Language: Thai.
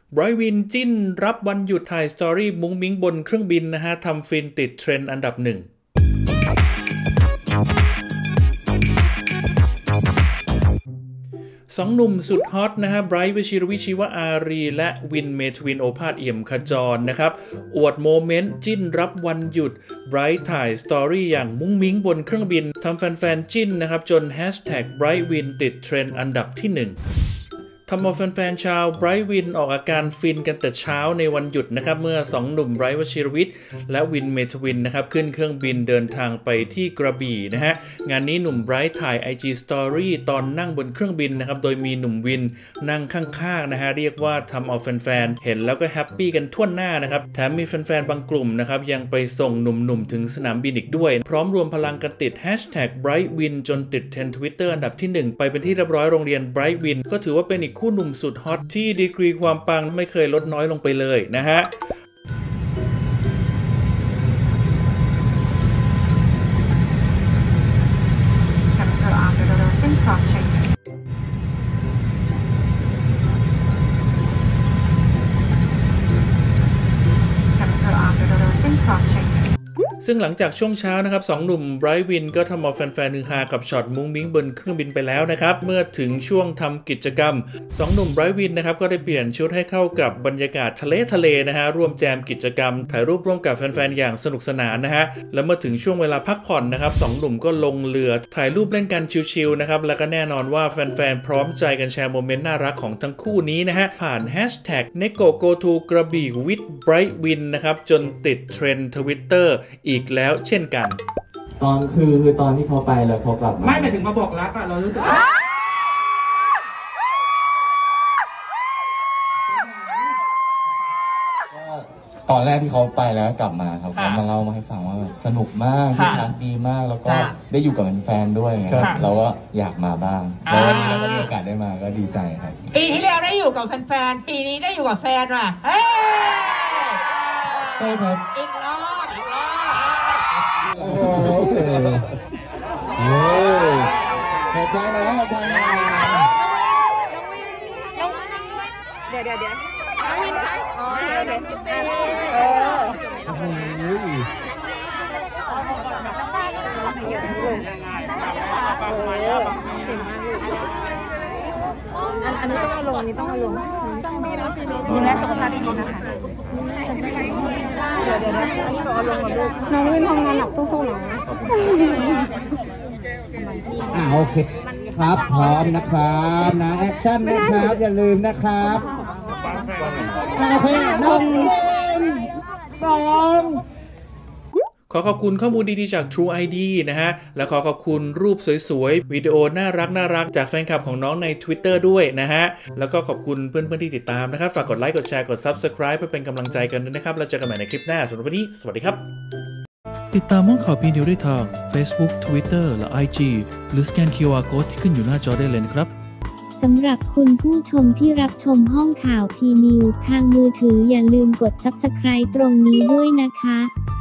ไบรท์วินจิ้นรับวันหยุดถ่ายสตอรี่มุ้งมิ้งบนเครื่องบินนะฮะทำฟินติดเทรนด์อันดับหนึ่งสองหนุ่มสุดฮอตนะฮะไบรท์วชิรวิชิวอารีและวินเมทวินโอภาสเอี่ยมขจรนะครับอวดโมเมนต์จิ้นรับวันหยุดไบรท์ถ่ายสตอรี่อย่างมุ้งมิ้งบนเครื่องบินทำแฟนๆจิ้นนะครับจนแฮชแท็กไบรท์วินติดเทรนด์อันดับที่1ทำเอาแฟนๆชาวไบรท์วินออกอาการฟินกันแต่เช้าในวันหยุดนะครับเมื่อ2หนุ่มไบรท์วชิรวิทย์และวินเมทวินนะครับขึ้นเครื่องบินเดินทางไปที่กระบี่นะฮะงานนี้หนุ่มไบรท์ถ่าย IG Story ตอนนั่งบนเครื่องบินนะครับโดยมีหนุ่มวินนั่งข้างๆนะฮะเรียกว่าทำเอาแฟนๆเห็นแล้วก็แฮปปี้กันทั่วหน้านะครับแถมมีแฟนๆบางกลุ่มนะครับยังไปส่งหนุ่มๆถึงสนามบินอีกด้วยพร้อมรวมพลังกันติดแฮชแท็กไบรท์วินจนติดเทรนด์ Twitter อันดับที่1ไปเป็นที่เรียบร้อยโรงเรียนไบรท์วินก็ถือว่าเป็นอีกคู่หนุ่มสุดฮอตที่ดีกรีความปังไม่เคยลดน้อยลงไปเลยนะฮะซึ่งหลังจากช่วงเช้านะครับ2หนุ่มไบรท์วินก็ทำเอาแฟนๆฮือฮากับช็อตมุ้งมิ้งบนเครื่องบินไปแล้วนะครับเมื่อถึงช่วงทำกิจกรรม2หนุ่มไบรท์วินนะครับก็ได้เปลี่ยนชุดให้เข้ากับบรรยากาศทะเลนะฮะร่วมแจมกิจกรรมถ่ายรูปร่วมกับแฟนๆอย่างสนุกสนานนะฮะแล้วเมื่อถึงช่วงเวลาพักผ่อนนะครับ2หนุ่มก็ลงเรือถ่ายรูปเล่นกันชิลๆนะครับแล้วก็แน่นอนว่าแฟนๆพร้อมใจกันแชร์โมเมนต์น่ารักของทั้งคู่นี้นะฮะผ่านแฮชแท็ก @NekoGoTo กระบี่ with Bright Win นะครับจนติดเทรนด์ Twitter อีกแล้วเช่นกันตอนคือตอนที่เขาไปแล้วเขากลับมาไม่หมายถึงมาบอกรักอะเรารู้สึกตอนแรกที่เขาไปแล้วกลับมาครับเขามาเล่ามาให้ฟังว่าแบบสนุกมากที่พักดีมากแล้วก็ได้อยู่กับแฟนด้วยเราก็อยากมาบ้างแล้ววันนี้เราก็มีโอกาสได้มาก็ดีใจครับปีที่แล้วได้อยู่กับแฟนๆปีนี้ได้อยู่กับแฟนว่ะใช่ครับอีกรอบโอ้โหขอบใจนะขอบใจนะเดี๋ยวมินคะอ๋อเดี๋ยวอันนี้ต้องเอาลงนี่ต้องเอาลงดูแลสุขภาพดีนะคะเดี๋ยวเอาลงมาดูน้องวินทำงานหนักสู้ๆหน่อยนะโอเคครับพร้อมนะครับนะแอคชั่นนะครับอย่าลืมนะครับโอเค1 2 ขอขอบคุณข้อมูลดีๆจาก True ID นะฮะและขอขอบคุณรูปสวยๆวิดีโอน่ารักจากแฟนคลับของน้องใน Twitter ด้วยนะฮะแล้วก็ขอบคุณเพื่อนๆที่ติดตามนะครับฝากกดไลค์กดแชร์กด Subscribe เพื่อเป็นกำลังใจกันด้วยนะครับแล้วเจอกันใหม่ในคลิปหน้าสำหรับวันนี้สวัสดีครับติดตามห้องข่าวพีนิวได้ทาง Facebook Twitter และ IG หรือสแกน QR Code ที่ขึ้นอยู่หน้าจอได้เลยนะครับสำหรับคุณผู้ชมที่รับชมห้องข่าวพีนิวทางมือถืออย่าลืมกด Subscribe ตรงนี้ด้วยนะคะ